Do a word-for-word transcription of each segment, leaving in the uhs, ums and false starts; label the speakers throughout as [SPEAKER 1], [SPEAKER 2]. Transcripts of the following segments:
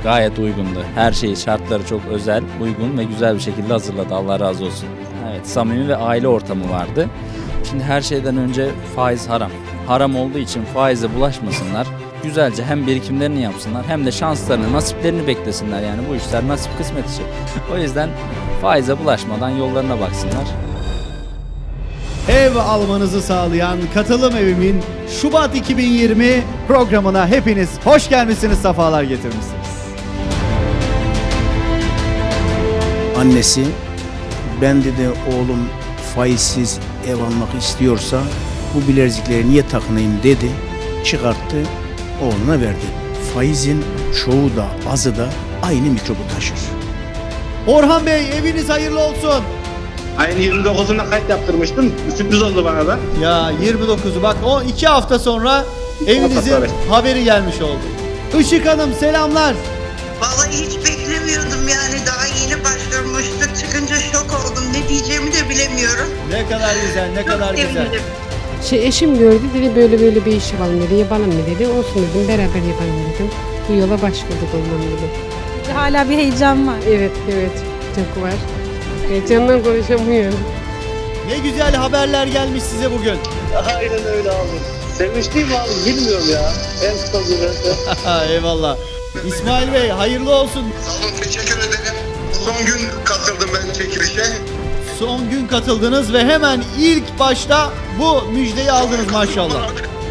[SPEAKER 1] Gayet uygundu. Her şeyi, şartları çok özel, uygun ve güzel bir şekilde hazırladı. Allah razı olsun. Evet, samimi ve aile ortamı vardı. Şimdi her şeyden önce faiz haram. Haram olduğu için faize bulaşmasınlar. Güzelce hem birikimlerini yapsınlar hem de şanslarını, nasiplerini beklesinler. Yani bu işler nasip kısmet işi. O yüzden faize bulaşmadan yollarına baksınlar.
[SPEAKER 2] Ev almanızı sağlayan Katılım Evi'min Şubat iki bin yirmi programına hepiniz hoş gelmişsiniz, sefalar getirmişsiniz.
[SPEAKER 3] Annesi, ben dedi oğlum faizsiz ev almak istiyorsa bu bilezikleri niye takınayım dedi, çıkarttı, oğluna verdi. Faizin çoğu da azı da aynı mikrobu taşır.
[SPEAKER 2] Orhan Bey, eviniz hayırlı olsun.
[SPEAKER 4] Ayın yirmi dokuzuna kayıt yaptırmıştım. Sürpriz oldu bana da.
[SPEAKER 2] Ya yirmi dokuzu bak, o iki hafta sonra evinizin haberi gelmiş oldu. Işık Hanım selamlar.
[SPEAKER 5] Vallahi hiç beklemiyordum yani, daha yeni başlamıştık. Çıkınca şok oldum. Ne diyeceğimi de bilemiyorum.
[SPEAKER 2] Ne kadar güzel, ne kadar güzel.
[SPEAKER 6] Şey, eşim gördü, dedi böyle böyle bir iş yapalım dedi, yapalım mı dedi. Olsun dedim, beraber yapalım dedim. Bu yola başladık ondan dedi.
[SPEAKER 7] Hala bir heyecan var.
[SPEAKER 6] Evet, evet, çok var. Heyecandan konuşamıyorum.
[SPEAKER 2] Ne güzel haberler gelmiş size bugün.
[SPEAKER 4] Aynen öyle abi. Sevinçliyim abi, bilmiyorum ya. En kısa sürede.
[SPEAKER 2] Eyvallah. İsmail Bey hayırlı olsun.
[SPEAKER 8] Sağ olun, teşekkür ederim. Son gün katıldım ben çekilişe.
[SPEAKER 2] Son gün katıldınız ve hemen ilk başta bu müjdeyi aldınız maşallah.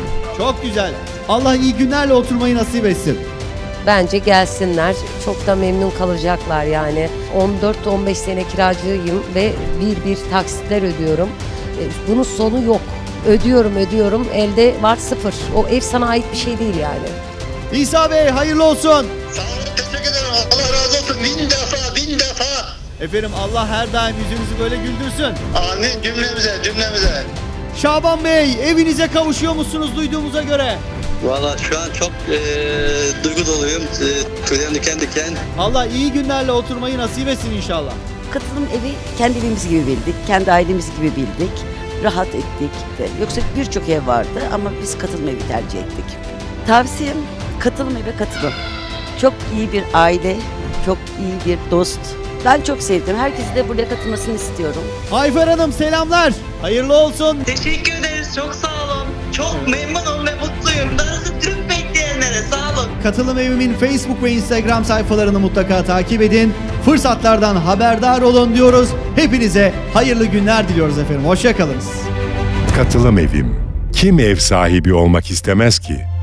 [SPEAKER 2] Çok güzel. Allah iyi günlerle oturmayı nasip etsin.
[SPEAKER 9] Bence gelsinler. Çok da memnun kalacaklar yani. on dört on beş sene kiracıyım ve bir bir taksitler ödüyorum. Bunun sonu yok. Ödüyorum ödüyorum. Elde var sıfır. O ev sana ait bir şey değil yani.
[SPEAKER 2] İsa Bey hayırlı olsun.
[SPEAKER 8] Sağ olun, teşekkür ederim. Allah razı olsun. Bin defa, bin defa.
[SPEAKER 2] Efendim Allah her daim yüzünüzü böyle güldürsün.
[SPEAKER 8] Amin, cümlemize, cümlemize.
[SPEAKER 2] Şaban Bey, evinize kavuşuyor musunuz duyduğumuza göre?
[SPEAKER 10] Valla şu an çok e, duygu doluyum. E, tüylerim diken diken.
[SPEAKER 2] Allah iyi günlerle oturmayı nasip etsin inşallah.
[SPEAKER 11] Katılım evi kendi evimiz gibi bildik, kendi ailemiz gibi bildik. Rahat ettik. Yoksa birçok ev vardı ama biz katılım evi tercih ettik. Tavsiyem katılım eve katılın. Çok iyi bir aile, çok iyi bir dost. Ben çok sevdim. Herkesi de buraya katılmasını istiyorum.
[SPEAKER 2] Ayfer Hanım selamlar. Hayırlı olsun.
[SPEAKER 5] Teşekkür ederiz. Çok sağ olun. Çok memnunum ve mutluyum. Darısı tüm bekleyenlere sağ olun.
[SPEAKER 2] Katılım Evi'min Facebook ve Instagram sayfalarını mutlaka takip edin. Fırsatlardan haberdar olun diyoruz. Hepinize hayırlı günler diliyoruz efendim. Hoşça kalınız.
[SPEAKER 12] Katılım Evim. Kim ev sahibi olmak istemez ki?